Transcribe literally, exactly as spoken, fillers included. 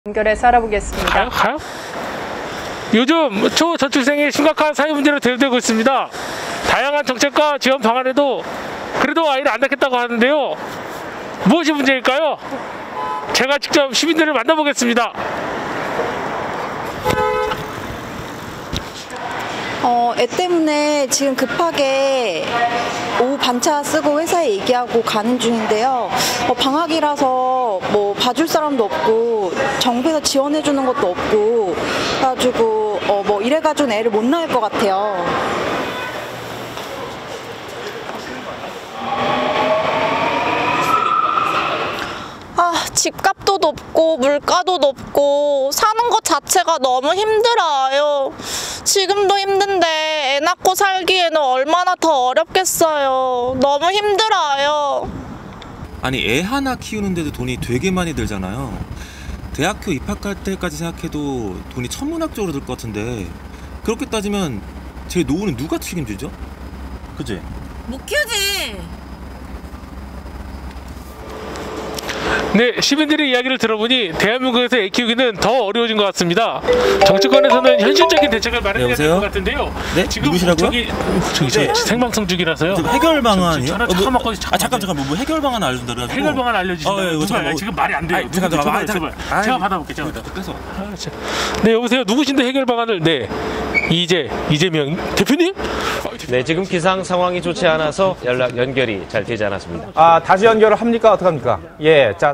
연결해서 알아보겠습니다. 가요? 가요? 요즘 초저출생의 심각한 사회 문제로 대두되고 있습니다. 다양한 정책과 지원 방안에도 그래도 아이를 안 낳겠다고 하는데요. 무엇이 문제일까요? 제가 직접 시민들을 만나보겠습니다. 어, 애 때문에 지금 급하게 오후 반차 쓰고 회사에 얘기하고 가는 중인데요. 어, 방학이라서 뭐 봐줄 사람도 없고 정부에서 지원해주는 것도 없고 그래가지고 어, 뭐 이래가지고 애를 못 낳을 것 같아요. 아, 집값도 높고 물가도 높고 사는 것 자체가 너무 힘들어요. 지금도 힘든데 애 낳고 살기에는 얼마나 더 어렵겠어요. 너무 힘들어요. 아니 애 하나 키우는데도 돈이 되게 많이 들잖아요. 대학교 입학할 때까지 생각해도 돈이 천문학적으로 들 것 같은데 그렇게 따지면 제 노후는 누가 책임지죠? 그치? 못 키우지. 네, 시민들의 이야기를 들어보니 대한민국에서 애 키우기는 더 어려워진 것 같습니다. 정치권에서는 현실적인 대책을 마련해야 될 것 같은데요. 네? 지금 누구시라고요? 저기, 저기 저 생방송 중이라서요. 해결 방안이요? 전화 어, 뭐, 잠깐만 꺼. 아 잠깐 잠깐 뭐 해결 방안 알려준다 그래가지고 해결 방안 알려주신다. 어, 예, 이거 잠깐, 지금 말이 안 돼요. 아니, 잠깐, 제발, 잠깐, 제발. 아니, 제가 아니, 받아볼게요. 제가. 그래서 아, 참. 네, 여보세요. 누구신데 해결 방안을? 네, 이재 이재명 대표님? 네, 지금 기상 상황이 좋지 않아서 연락 연결이 잘 되지 않았습니다. 아, 다시 연결을 합니까? 어떡합니까? 예, 자.